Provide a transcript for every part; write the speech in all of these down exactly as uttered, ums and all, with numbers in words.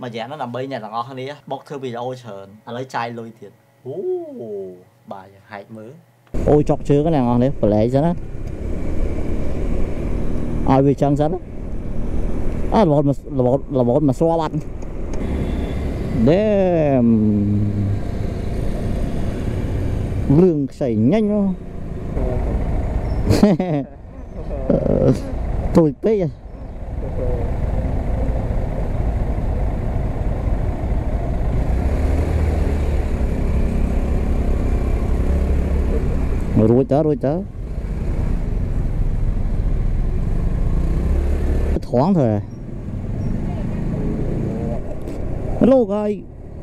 mà giá nó nằm bên nhà thằng ngon này bốc thư video chờn lấy chai lôi thiệt bài hại mớ ôi chọc chưa cái này ngon đấy phải lấy cho nó ai vì chân sẵn á là một là một là một mà xoa bắn để lương xảy nhanh không tôi biết rồi tới rồi tới thoáng thôi hello guys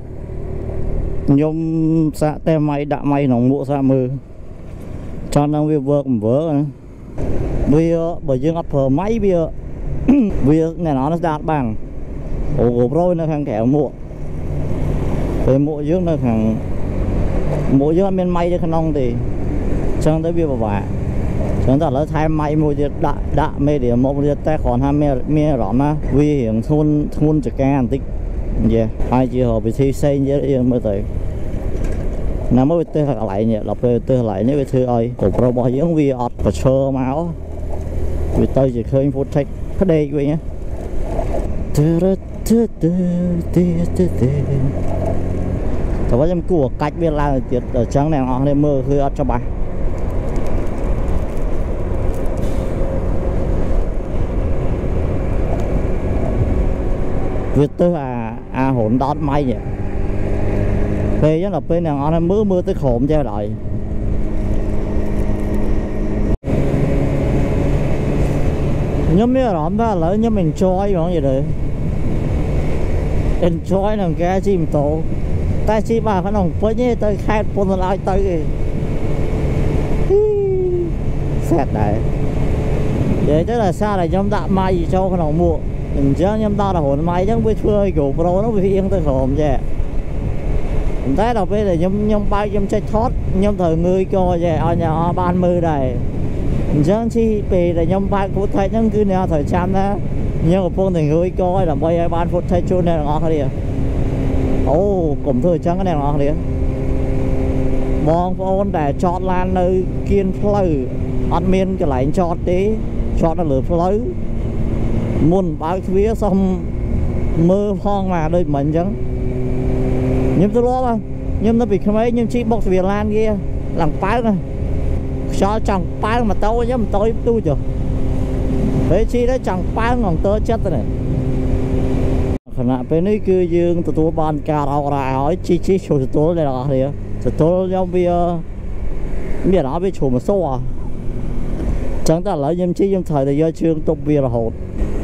nhôm xạ tem máy đã máy nóng bộ xạ mưa cho năng việc vợ cũng vỡ bây giờ bởi dương ấp phở máy bây giờ bây giờ này nó đạt bằng ổ gốp rồi nó thằng kẹo mộ về mộ dương nó thằng mộ dương bên máy cho khăn nông thì chẳng tới việc bà chúng ta lấy thay máy mua đã đã mê để một cái tài khoản ham mê mê rõ mà vì hiện thôn thôn chỉ càng tích vậy hai chị họ bị thi xây như vậy mới tới nằm mới tới lại nhỉ lọc tới tới lại những cái thứ ơi cổ pro bao nhiêu vì ọt và sơ máu vì tôi chỉ khơi phút thích cái đây vậy nhé tôi nói em của cách bên là tiệt ở trắng này họ nên mơ hơi ọt cho bà việc tôi là à hỗn đón may vậy về rất là bên này nó mưa mưa tới khổm theo đợi nhóm mía rõm ra lỡ nhóm mình enjoy bọn gì đấy enjoy là cái gì mình tổ ta chỉ bà phải nồng với nhé tới khai bốn lại tới xét đấy vậy tức là sao là nhóm đã may gì cho cái nồng mua mình chứ nhóm ta là hồn máy chứ với phơi kiểu pro nó bị yên tới khổm chứ mình thấy đâu bây giờ nhóm nhóm bay nhóm chạy thoát nhóm thời người coi vậy ở nhà ban mưa đây mình chứ chi về là nhóm bay cũng thấy những cứ nào thời trăm đó nhưng mà phong thì người coi là bây giờ ban phút thấy chôn này là ngon cái gì ồ cũng thời trắng cái này là ngon đi mong phong để chọn lan nơi kiên phơi ăn miên cái lại chọn tí chọn nó lửa phơi muốn báo phía xong mơ phong mà đây mình chứ nhưng tôi lo mà nhưng nó bị không ấy nhưng chỉ bọc Việt Nam kia làm phái này cho chẳng phái mà tao chứ mà tôi tôi chưa thế chi đấy chẳng phái còn tớ chết rồi này khả năng bên này cứ dương tụi tôi ban cà rau ra hỏi chi chi số tụi tôi này là gì tụi tôi trong bây giờ bây đó bị chủ một số à chẳng ta lấy nhưng chi nhưng thời thì do chương tục bia là hột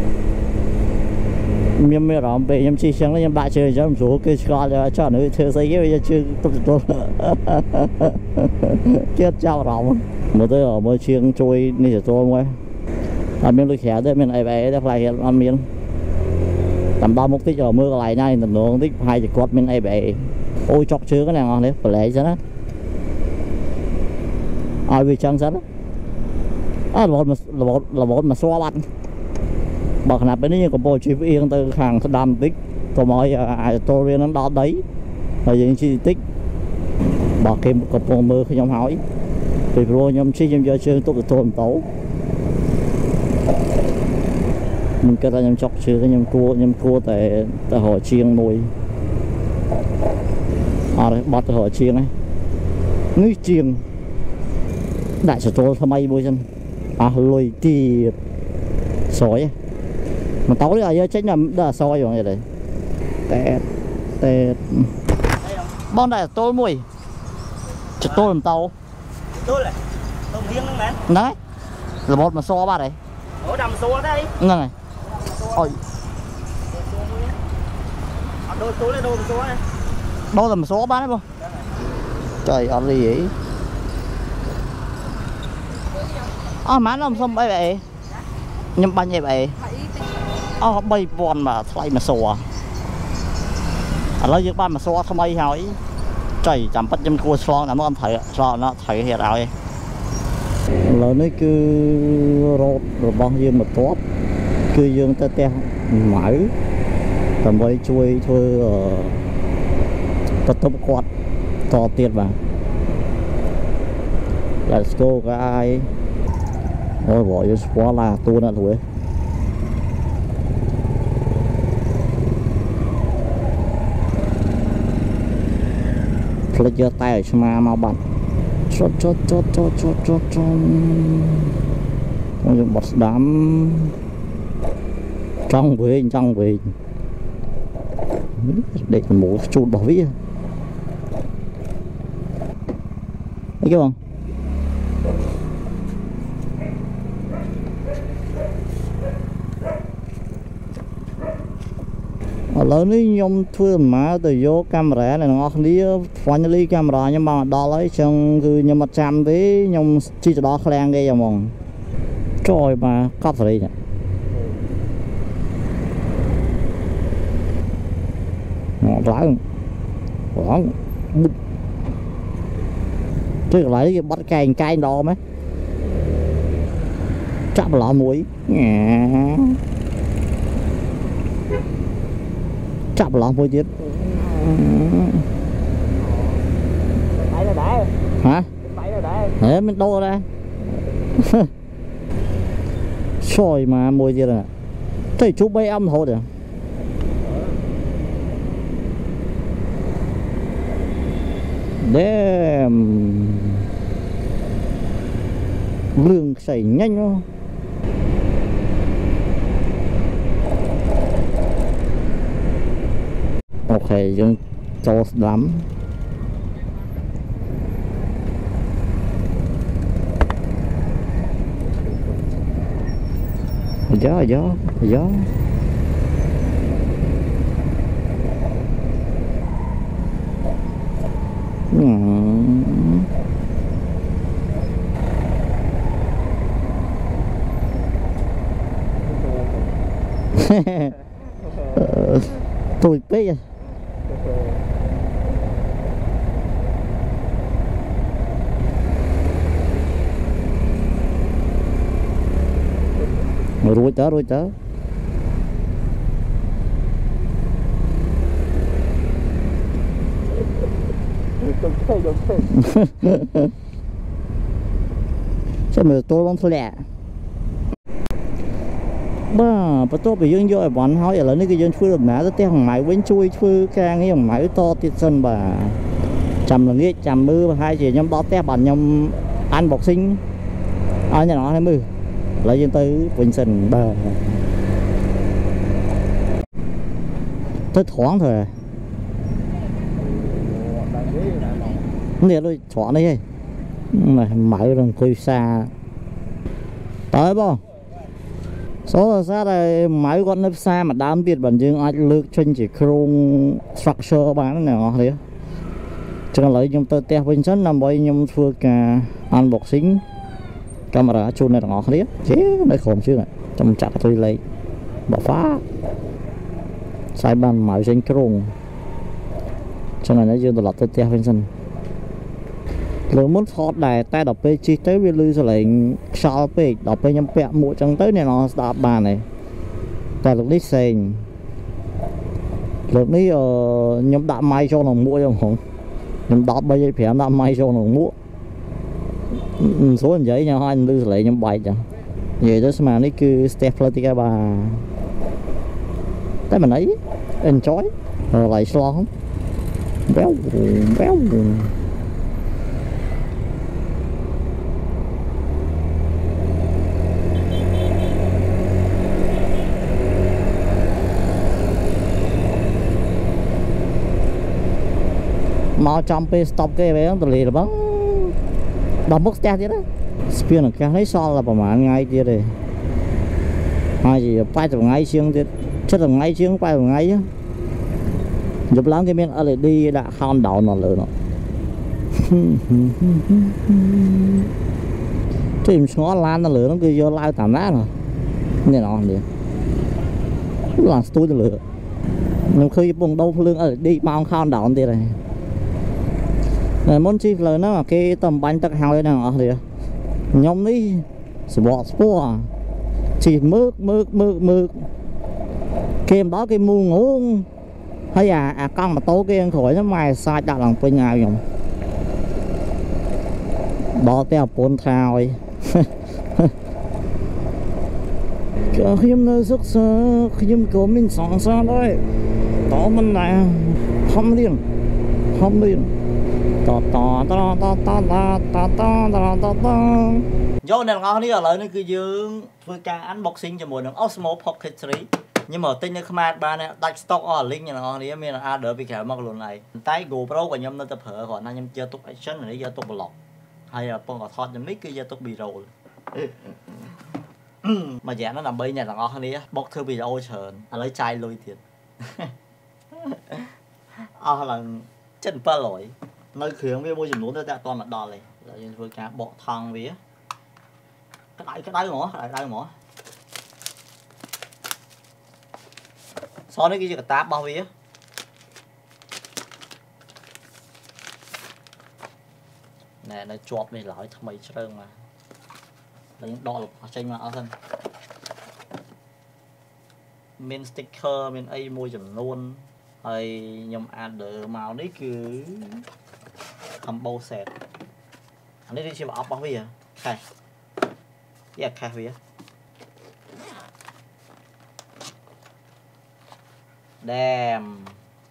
nhưng mà đó bị em chỉ sáng em bạn chơi cho em số cái cho cho nữ chơi xây cái bây giờ chưa tốt tốt chết chào rộng mà tôi ở môi trường trôi này là tôi ngoài ăn miếng tôi khẽ đấy mình ai bé đã lại ăn miếng tầm ba mốc tích ở mưa lại này tầm nó tích hai chục quạt mình ai bé ôi chọc chưa cái này ngon đấy phải lấy cho nó ai vì trắng sẵn á là một là một là một mà xoa bắn bậc nạp bênนี้có bộ chi yên từ hàng đam tích tôi nói ai tôi riêng nó đó đấy là những chi tích bậc kim có bộ mưa khi nhóm hỏi vì rồi nhóm chi nhóm giờ chơi tốt được tôi tấu mình cái ta nhóm chọc chưa cái nhóm cua nhóm cua tại tại họ chiên mùi à đấy bắt họ chiên ấy núi chiên đại sở tôi tham ai bôi chân à lôi thì sỏi mà tối là do trách nhầm đã soi rồi vậy đấy tè tè bon này tôi mùi chụp tôi làm tàu tôi này tôi riêng đấy đấy là một mà so ba đấy ở đầm số đây này ôi đôi tối lên đôi số này đôi là một số ba đấy không trời ơi gì vậy à má nó không bay vậy nhưng bao nhiêu vậy à bay bòn mà thay mà sò à lấy những ban mà sò không bay hỏi trời chậm bắt chim cua sò là nó ăn thầy sò nó thầy hiện rồi là nó cứ rốt rồi bao nhiêu mà tốt cứ dương ta teo mãi tầm với chui thôi tập tập quạt to tiệt mà. Let's go guys. Ôi bỏ vô quá là tu nữa thôi. Lấy giơ tay ở trong mà mau bật. Chốt chốt chốt chốt chốt chốt chốt. Con dùng bật đám trong về trong về để một chút bảo vía. Thấy không? Lớn đi nhom thưa mà từ vô camera này nó đi finally camera nhưng mà đó lấy trong cứ nhưng mà chăm với nhom chỉ đó khang đây à mong trời mà cắt rồi nhỉ nó lái khoảng tôi lấy bắt cành cành đó mấy chạm lọ mũi chạm lọ mũi chết hả thế mình đô ra soi mà mùi gì rồi thấy chú bay âm thôi được damn lương xảy nhanh không ok chúng cho lắm gió gió gió tôi biết à rồi tới rồi tới sao mà tôi không lẹ ba bắt tôi bị dương vô bọn hỏi là nó cái dân phơi mà nó té hàng máy quên chui phơi càng cái hàng máy to tiệt sân bà chầm là nghe chầm mưa hai chị nhóm đó té bạn nhóm ăn bọc sinh ở nhà nó hay mưa lại dân tới Vinh Sinh ba tới thoáng thôi nè tôi thoáng đây mà mở rằng coi xa tới không số là xa đây máy con nếp xa mà đám biệt bản dương ai lược chân chỉ chrome structure bán này nọ đấy cho lấy chúng tôi té Vinh Sinh nằm bởi nhung phơi cả unboxing camera chun này ngọt đấy chứ nó khổm chứ này trong chặt tôi lấy bỏ phá sai bàn màu xanh chrome cho nên nó dương tôi lọt tôi té Vinh Sinh rồi muốn thoát đài tay đọc pe chi tới với lưu rồi lại sao pe đọc pe nhắm pẹ mũi trong tới này nó đạp bàn này tại lúc đi xèn lúc đi nhắm đạp may cho nó mũi không không nhắm đạp bây giờ phải đạp may cho nó mũi số giấy nhau hai lưu lại nhắm bài chẳng vậy đó mà nó cứ step lên cái bà tới mình ấy enjoy rồi lại slow không béo béo mau trong pe stop cái bé nó lì là bắn đâm mất xe chứ đó spiên là cái thấy so là bảo mà ngay kia đây hai gì bay từ ngay xương thì chất là ngay xương bay từ ngay chứ giúp lắm cái miếng ở lại đi đã hòn đảo nó lửa nó tìm ngó lan nó lửa nó cứ vô lai tạm đá rồi như nó vậy là tôi lửa nhưng khi vùng đâu lương ở đi bao hòn đảo thì này này muốn chi lời nó là cái tầm bánh tắc hao nào thì nhóm đi sport sport chỉ mướt mướt mướt mướt kem đó cái mua ngủ hay à à con mà tố cái khỏi nó mày sai đặt lòng bên nhà dùng bỏ theo bốn thao ấy cả khiêm nơi sức sơ khiêm của mình sẵn sàng đấy đó mình này không liền không liền ta ta ta ta ta ta ta ta ta ta ta vô này ngon đi ở lại nó cứ dương vừa ca unboxing cho mùa đường Osmo Pocket ba nhưng mà tin nó không ai ba này đặt stock ở link như ngon đi mình là a đỡ bị khảo mắc luôn này tay GoPro của nhâm nó tập hợp còn anh nhâm chơi tục action này giờ tục block hay là con có thọt nhâm mic cứ giờ tục bị rồi mà dạ nó nằm bên nhà là ngon đi bóc thư video sờn à lấy chai lôi tiền à là chân ba lỗi nơi khiến với môi trường núi ta toàn mặt đỏ này là dân vừa cá bỏ thang vía cái đáy cái đáy mỏ cái đáy mỏ so với cái gì cả táp bao vía nè nó chọp này lại thằng mày trơn mà là những đo ở trên mà ở thân min sticker min a môi trường luôn hay nhầm ăn được màu đấy cứ combo set anh đi xem ốc bao nhiêu khai dạ khai vía đem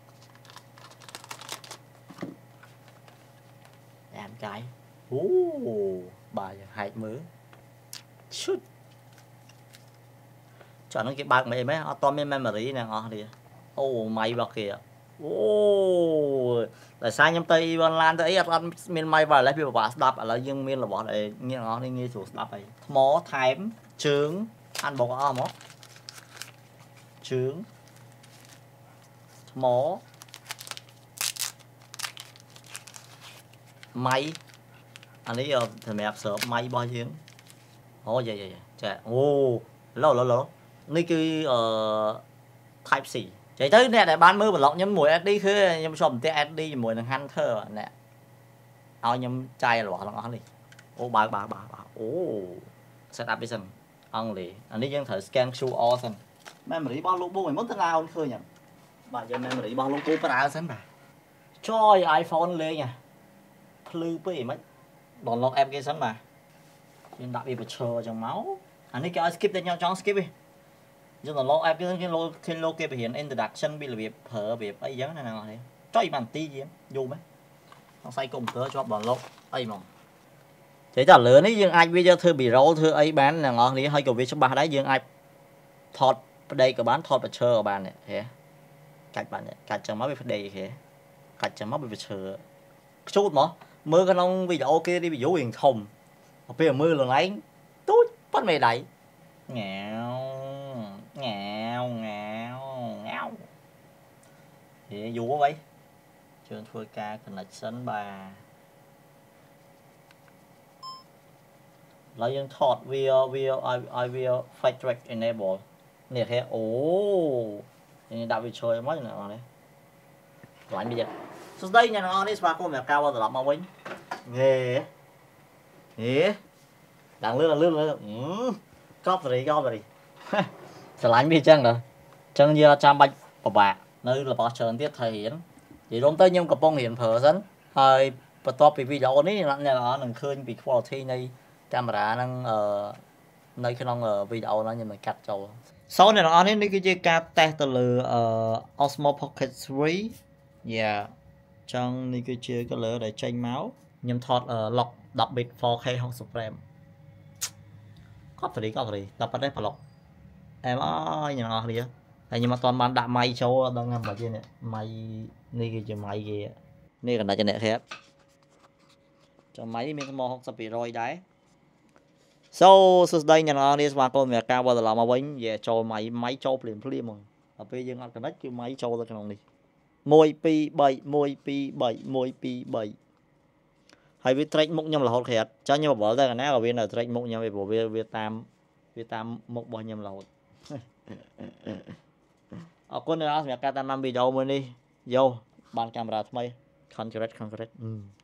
đem cái uh, bài hại mới chút cho nó cái bạc mày mấy atomic memory nè ngon đi ô mày bạc kìa ô tại sao nhắm tay bên lan tới ăn miền mày vào lấy bị bà đập ở là dương miền là bỏ lại nghe ngon đi nghe chủ đập này mó thèm trứng ăn bột o mó trứng mó máy anh ấy thì mẹ sợ máy bao nhiêu ô vậy vậy trời ô lâu lâu lâu này cứ uh, type C chạy tới nè để bán mưa mà lọc nhắm mùi ét đê khơi nhắm xòm tê ét đê mùi thằng hăn thơ nè ao nhắm chai là bỏ lọc đi ô bà bà bà bà ô setup đi sân ăn lì anh ấy dân thử scan show all sân memory bao lúc bố mày mất thế nào khơi nhỉ bà giờ memory bao lúc bố bà ra sân bà cho iPhone lên nha plư bê mấy đòn lọc em kia sân mà nhưng đã bị bật chờ trong máu anh ấy kêu skip lên nhau cho skip đi nhưng mà lo em cái cái lô cái lô kia hiện introduction bị là việc phở việc ấy giống này nào này cho bàn tí gì vô mấy nó say cùng cỡ cho bọn lô ấy mà thế trả lớn ấy nhưng anh bây giờ thư bị râu thư ấy bán là ngon đi hơi cầu việc số ba đấy nhưng ai thọt đây có bán thọt và chờ ở bàn này thế cạch bạn này cạch chẳng máu bị đây thế cạch chẳng máu bị chờ chút mà mưa cái nông video ok đi bị dấu hiền thùng bây giờ mưa lần ấy tốt bắt mày đẩy nghèo ngào ngào ngào thì dù vậy trường thua ca connection bà lấy những thọt video video I will flight track enable nè thế ồ thì đạo bị chơi mất rồi này lại bây giờ sau đây nhà nó đi spa cô mẹ cao bao giờ lắm mà quên nghề nghề đang lướt là lướt lướt cóp rồi cóp rồi sẽ lánh đi chăng nữa chân như trăm bạch của bà nơi là bỏ trơn tiết thể hiện chỉ đúng tới nhưng cặp bông hiện phở dẫn hơi và top video này là nhà nó đừng khơi bị quality này camera đang ở nơi khi nó ở video nó như mình cắt cho sau này nó nên đi cái gì cả test từ Osmo Pocket ba yeah trong đi cái chơi cái lửa để tranh máu nhầm thọt ở lọc đặc biệt four K không frame có phải đi có phải đi tập ở đây phải lọc em ơi nhà nó đi á nhưng mà toàn bạn đã may châu đang nằm ở trên này may này cái chữ may kìa này còn là trên này hết cho máy mình mò không sắp bị rồi đấy so so đây nhà nó đi qua con mẹ cao bao giờ làm mà bánh về cho máy máy châu liền liền mà ở bây giờ cái nách cái máy châu ra cái này đi môi pi bảy môi pi bảy môi pi bảy hay với trách mục nhầm là hột thiệt cho nhưng mà bỏ ra cái nát ở bên là trách mục nhầm về bộ Việt Nam Việt Nam một bao nhầm là hột ở con này mẹ ca tam năm video mới đi vô bàn camera thay concrete concrete